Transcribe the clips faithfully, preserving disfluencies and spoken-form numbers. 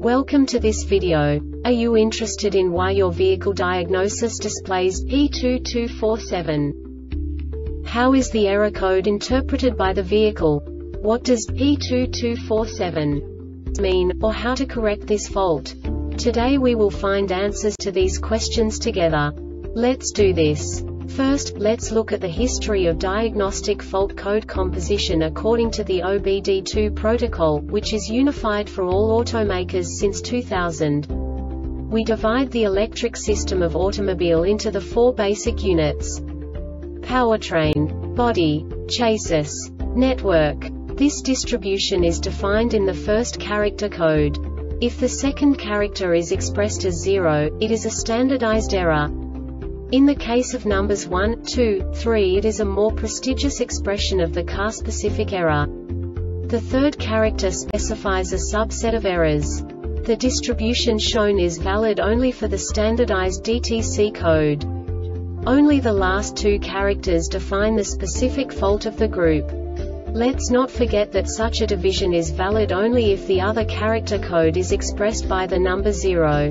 Welcome to this video. Are you interested in why your vehicle diagnosis displays P two two four seven? How is the error code interpreted by the vehicle? What does P two two four seven mean, or how to correct this fault? Today we will find answers to these questions together. Let's do this. First, let's look at the history of diagnostic fault code composition according to the O B D two protocol, which is unified for all automakers since two thousand. We divide the electric system of automobile into the four basic units: powertrain, body, chassis, network. This distribution is defined in the first character code. If the second character is expressed as zero, it is a standardized error. In the case of numbers one, two, three, it is a more prestigious expression of the car-specific error. The third character specifies a subset of errors. The distribution shown is valid only for the standardized D T C code. Only the last two characters define the specific fault of the group. Let's not forget that such a division is valid only if the other character code is expressed by the number zero.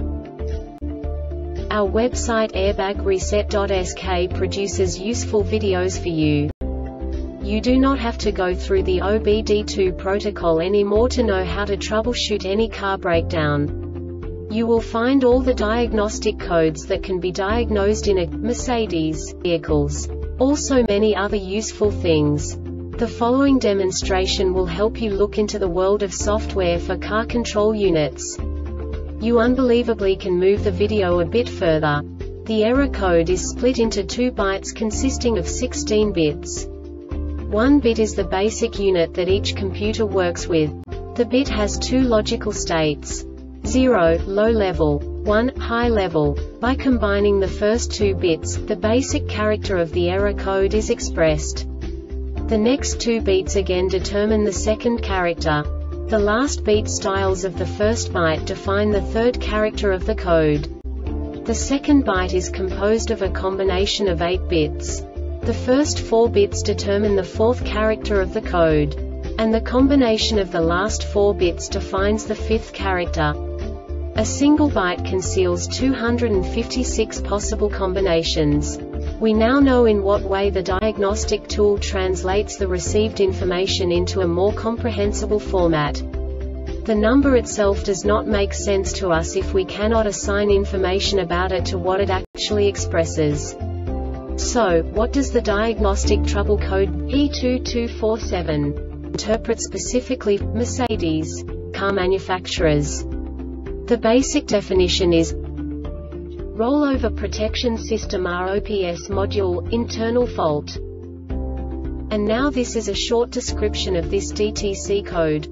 Our website airbag reset dot S K produces useful videos for you. You do not have to go through the O B D two protocol anymore to know how to troubleshoot any car breakdown. You will find all the diagnostic codes that can be diagnosed in a Mercedes vehicles. Also many other useful things. The following demonstration will help you look into the world of software for car control units. You unbelievably can move the video a bit further. The error code is split into two bytes consisting of sixteen bits. One bit is the basic unit that each computer works with. The bit has two logical states: zero, low level, one, high level. By combining the first two bits, the basic character of the error code is expressed. The next two bits again determine the second character. The last beat styles of the first byte define the third character of the code. The second byte is composed of a combination of eight bits. The first four bits determine the fourth character of the code. And the combination of the last four bits defines the fifth character. A single byte conceals two hundred fifty-six possible combinations. We now know in what way the diagnostic tool translates the received information into a more comprehensible format. The number itself does not make sense to us if we cannot assign information about it to what it actually expresses. So, what does the diagnostic trouble code P two two four seven interpret specifically for Mercedes car manufacturers? The basic definition is Rollover Protection System R O P S Module, internal fault. And now this is a short description of this D T C code.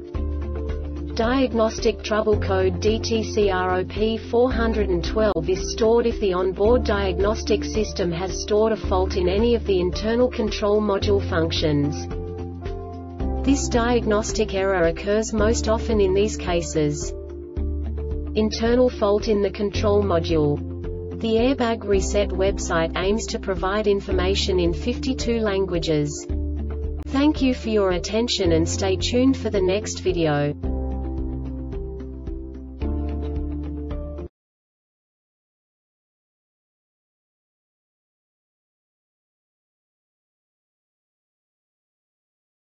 Diagnostic Trouble Code D T C R O P four twelve is stored if the onboard diagnostic system has stored a fault in any of the internal control module functions. This diagnostic error occurs most often in these cases: internal fault in the control module. The Airbag Reset website aims to provide information in fifty-two languages. Thank you for your attention and stay tuned for the next video.